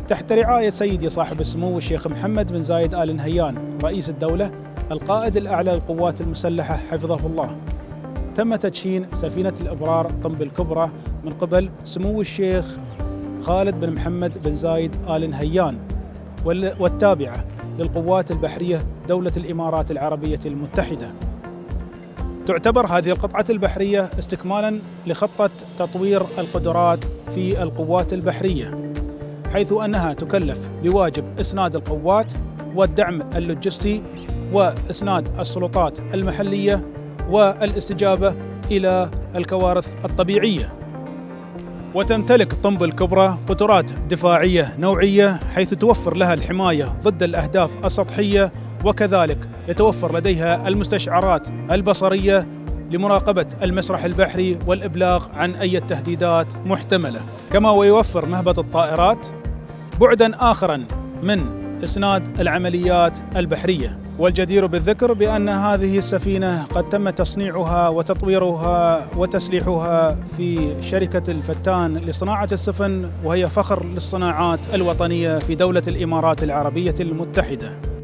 تحت رعاية سيدي صاحب السمو الشيخ محمد بن زايد آل نهيان رئيس الدولة القائد الأعلى للقوات المسلحة حفظه الله، تم تدشين سفينة الإبرار طنب الكبرى من قبل سمو الشيخ خالد بن محمد بن زايد آل نهيان والتابعة للقوات البحرية دولة الإمارات العربية المتحدة. تعتبر هذه القطعة البحرية استكمالاً لخطة تطوير القدرات في القوات البحرية، حيث أنها تكلف بواجب إسناد القوات والدعم اللوجستي وإسناد السلطات المحلية والاستجابة إلى الكوارث الطبيعية. وتمتلك طنب الكبرى قدرات دفاعية نوعية، حيث توفر لها الحماية ضد الأهداف السطحية، وكذلك يتوفر لديها المستشعرات البصرية لمراقبة المسرح البحري والإبلاغ عن أي تهديدات محتملة، كما ويوفر مهبط الطائرات بعداً آخراً من إسناد العمليات البحرية. والجدير بالذكر بأن هذه السفينة قد تم تصنيعها وتطويرها وتسليحها في شركة الفتان لصناعة السفن، وهي فخر للصناعات الوطنية في دولة الإمارات العربية المتحدة.